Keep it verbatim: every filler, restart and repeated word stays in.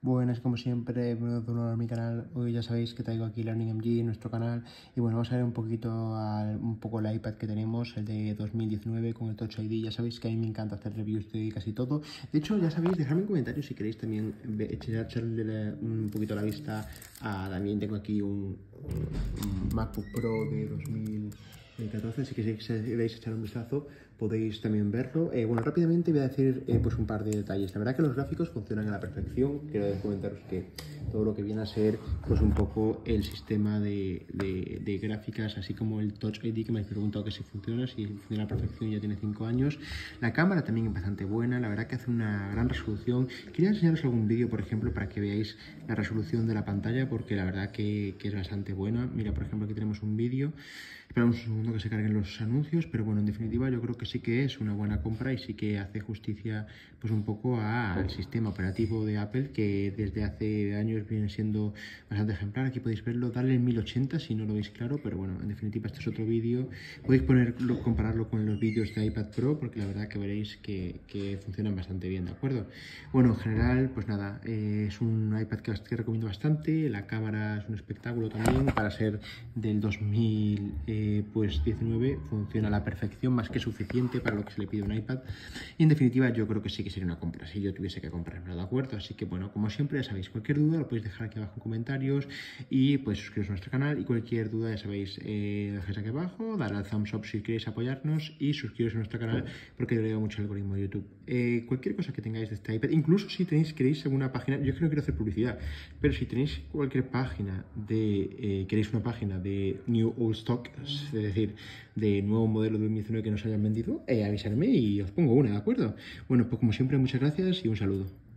Buenas, como siempre, bienvenidos de nuevo a mi canal. Hoy ya sabéis que traigo aquí Learning M G en nuestro canal. Y bueno, vamos a ver un poquito al, un poco el iPad que tenemos, el de dos mil diecinueve con el Touch I D. Ya sabéis que a mí me encanta hacer reviews de casi todo. De hecho, ya sabéis, dejadme en comentarios si queréis también echarle un poquito la vista a... También tengo aquí un, un MacBook Pro de dos mil catorce, así que si queréis echar un vistazo podéis también verlo. Eh, bueno, rápidamente voy a decir eh, pues un par de detalles. La verdad que los gráficos funcionan a la perfección. Quiero comentaros que todo lo que viene a ser pues un poco el sistema de, de, de gráficas, así como el Touch I D, que me habéis preguntado que si funciona, si funciona a la perfección, ya tiene cinco años. La cámara también es bastante buena, la verdad que hace una gran resolución. Quería enseñaros algún vídeo, por ejemplo, para que veáis la resolución de la pantalla, porque la verdad que, que es bastante buena. Mira, por ejemplo, aquí tenemos un vídeo. Esperamos un segundo que se carguen los anuncios, pero bueno, en definitiva yo creo que sí que es una buena compra y sí que hace justicia pues un poco al sistema operativo de Apple, que desde hace años viene siendo bastante ejemplar. Aquí podéis verlo, darle en mil ochenta si no lo veis claro, pero bueno, en definitiva este es otro vídeo. Podéis ponerlo, compararlo con los vídeos de iPad Pro, porque la verdad que veréis que, que funcionan bastante bien, ¿de acuerdo? Bueno, en general, pues nada, eh, es un iPad que, que recomiendo bastante. La cámara es un espectáculo también, para ser del dos mil diecinueve funciona a la perfección, más que suficiente para lo que se le pide a un iPad. Y en definitiva yo creo que sí que sería una compra si yo tuviese que comprarlo, ¿de acuerdo? Así que bueno, como siempre, ya sabéis, cualquier duda lo podéis dejar aquí abajo en comentarios y pues suscribiros a nuestro canal, y cualquier duda ya sabéis, eh, dejáis aquí abajo, dar al thumbs up si queréis apoyarnos y suscribiros a nuestro canal porque le ayuda mucho el algoritmo de YouTube. Eh, cualquier cosa que tengáis de este iPad, incluso si tenéis, queréis alguna página, yo que no quiero hacer publicidad, pero si tenéis cualquier página de, eh, queréis una página de New Old Stock, es decir, de nuevo modelo de dos mil diecinueve que nos hayan vendido, eh, avisarme y os pongo una, ¿de acuerdo? Bueno, pues como siempre, muchas gracias y un saludo.